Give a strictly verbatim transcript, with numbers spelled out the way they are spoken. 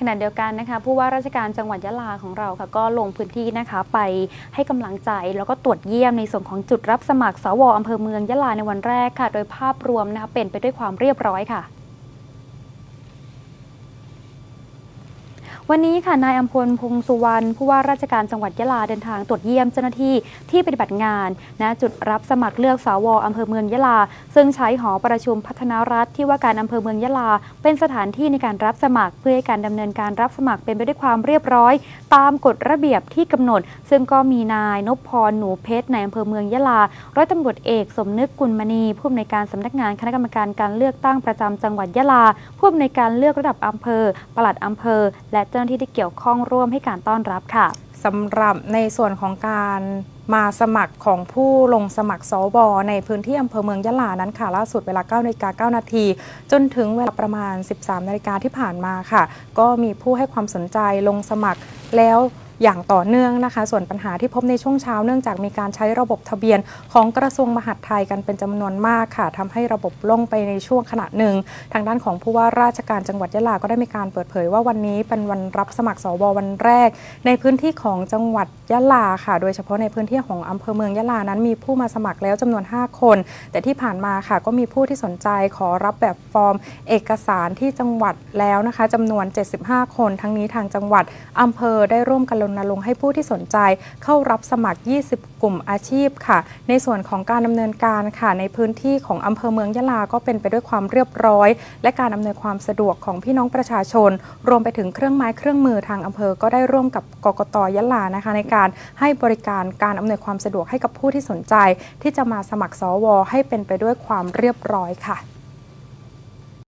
ณะเดียวกันนะคะผู้ว่าราชการจังหวัดยะลาของเราค่ะก็ลงพื้นที่นะคะไปให้กำลังใจแล้วก็ตรวจเยี่ยมในส่วนของจุดรับสมัครสวอำเภอเมืองยะลาในวันแรกค่ะโดยภาพรวมนะคะเป็นไปด้วยความเรียบร้อยค่ะวันนี้ค่ะนายอัมพลพงษ์สุวรรณผู้ว่าราชการจังหวัดยะลาเดินทางตรวจเยี่ยมเจ้าหน้าที่ที่ปฏิบัติงานณจุดรับสมัครเลือกสวอำเภอเมืองยะลาซึ่งใช้หอประชุมพัฒนารัฐที่ว่าการอำเภอเมืองยะลาเป็นสถานที่ในการรับสมัครเพื่อให้การดำเนินการรับสมัครเป็นไปด้วยความเรียบร้อยตามกฎระเบียบที่กำหนดซึ่งก็มีนายนพพรหนูเพชรในอำเภอเมืองยะลาร้อยตำรวจเอกสมนึกกุลมณีผู้อำนวยการสำนักงานคณะกรรมการการเลือกตั้งประจำจังหวัดยะลาผู้อำนวยการเลือกระดับอำเภอปลัดอำเภอและเจ้าหน้าที่ที่เกี่ยวข้องร่วมให้การต้อนรับค่ะสำหรับในส่วนของการมาสมัครของผู้ลงสมัครสวในพื้นที่อำเภอเมืองยะลานั้นค่ะล่าสุดเวลา เก้านาฬิกาเก้านาทีจนถึงเวลาประมาณ สิบสามนาฬิกาที่ผ่านมาค่ะก็มีผู้ให้ความสนใจลงสมัครแล้วอย่างต่อเนื่องนะคะส่วนปัญหาที่พบในช่วงเช้าเนื่องจากมีการใช้ระบบทะเบียนของกระทรวงมหาดไทยกันเป็นจำนวนมากค่ะทำให้ระบบล่มไปในช่วงขณะหนึ่งทางด้านของผู้ว่าราชการจังหวัดยะลาก็ได้มีการเปิดเผยว่าวันนี้เป็นวันรับสมัครสววันแรกในพื้นที่ของจังหวัดยะลาค่ะโดยเฉพาะในพื้นที่ของอำเภอเมืองยะลานั้นมีผู้มาสมัครแล้วจำนวนห้าคนแต่ที่ผ่านมาค่ะก็มีผู้ที่สนใจขอรับแบบฟอร์มเอกสารที่จังหวัดแล้วนะคะจำนวนเจ็ดสิบห้าคนทั้งนี้ทางจังหวัดอำเภอได้ร่วมกันรณรงค์ให้ผู้ที่สนใจเข้ารับสมัครยี่สิบกลุ่มอาชีพค่ะในส่วนของการดำเนินการค่ะในพื้นที่ของอำเภอเมืองยะลาก็เป็นไปด้วยความเรียบร้อยและการอำนวยความสะดวกของพี่น้องประชาชนรวมไปถึงเครื่องไม้เครื่องมือทางอำเภอก็ได้ร่วมกับกกต.ยะลานะคะในการให้บริการการอำนวยความสะดวกให้กับผู้ที่สนใจที่จะมาสมัครสวให้เป็นไปด้วยความเรียบร้อยค่ะ